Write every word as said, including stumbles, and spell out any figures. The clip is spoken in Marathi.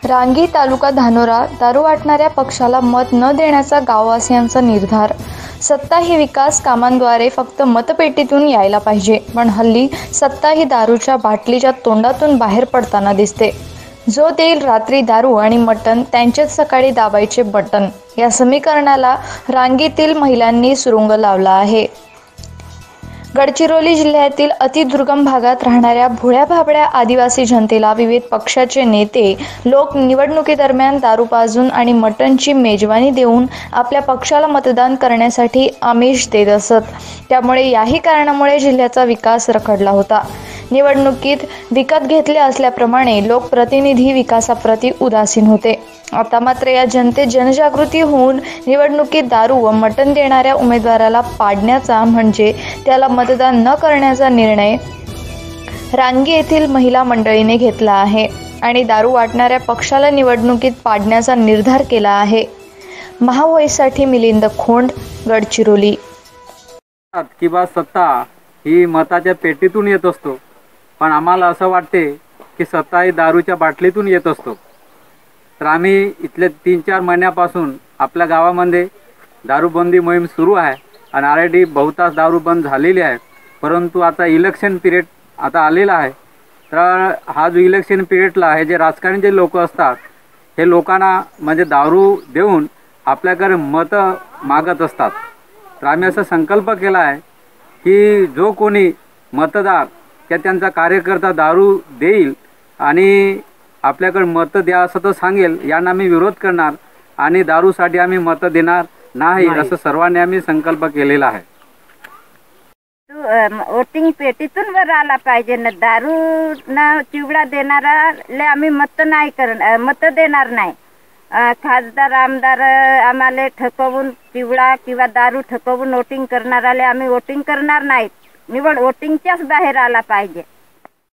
रांगी तालुका धानोरा दारू वाटणाऱ्या पक्षाला मत न देण्याचा गाववासियांचा निर्धार। सत्ता ही विकास कामांद्वारे फक्त मतपेटीतून यायला पाहिजे, पण हल्ली सत्ता ही दारूच्या बाटलीच्या तोंडातून बाहेर पडताना दिसते। जो देईल रात्री दारू आणि मटण त्यांचेच सकाळी दाबायचे बटन, या समीकरणाला रांगीतील महिलांनी सुरुंग लावला आहे। गडचिरोली जिल्ह्यातील अतिदुर्गम भागात राहणाऱ्या भोळ्या भाबड्या आदिवासी जनतेला विविध पक्षाचे नेते लोक निवडणुकीदरम्यान दारू पाजून आणि मटणची मेजवानी देऊन आपल्या पक्षाला मतदान करण्यासाठी आमिष देत असत। त्यामुळे याही कारणामुळे जिल्ह्याचा विकास रखडला होता। निवडणुकीत विकत घेतले असल्याप्रमाणे लोकप्रतिनिधी विकासाप्रती उदासीन होते। आता मात्र या जनतेत जनजागृती होऊन निवडणुकीत दारू व मटण देणाऱ्या उमेदवाराला पाडण्याचा म्हणजे त्याला मतदान न करण्याचा निर्णय रांगी येथील महिला मंडळीने घेतला आहे आणि दारू वाटणाऱ्या पक्षाला निवडणुकीत पाडण्याचा निर्धार केला आहे। महावोईसाठी मिलिंद खोंड, गडचिरोली। किंवा सत्ता ही मताच्या पेटीतून येत असतो, पण आम्हाला असं वाटते की सत्ता ही दारूच्या बाटलीतून येत असतो। तर आम्ही इथले तीन चार महिन्यापासून आपल्या गावामध्ये दारूबंदी मोहीम सुरू आहे आणि ऑलरेडी बहुतांश दारू बंद झालेली आहे। परंतु आता इलेक्शन पिरियड आता आलेला आहे, तर हा जो इलेक्शन पिरियडला हे जे राजकारणी जे लोक असतात, हे लोकांना म्हणजे दारू देऊन आपल्याकडे मतं मागत असतात। तर आम्ही असा संकल्प केला आहे की जो कोणी मतदार किंवा त्यांचा कार्यकर्ता दारू देईल आणि आपल्याकडे मतं द्या असं तर सांगेल, यांना आम्ही विरोध करणार आणि दारूसाठी आम्ही मतं देणार नाही असं सर्वांनी आम्ही संकल्प केलेला आहे। वोटिंग पेटीतून वर आला पाहिजे ना, दारू ना चिवडा देणाराले आम्ही मत नाही करणार, मत देणार नाही। खासदार आमदार आम्हाला ठकवून चिवडा किंवा दारू ठकवून वोटिंग करणाराले आम्ही वोटिंग करणार नाहीत। निवड वोटिंगच्याच बाहेर आला पाहिजे।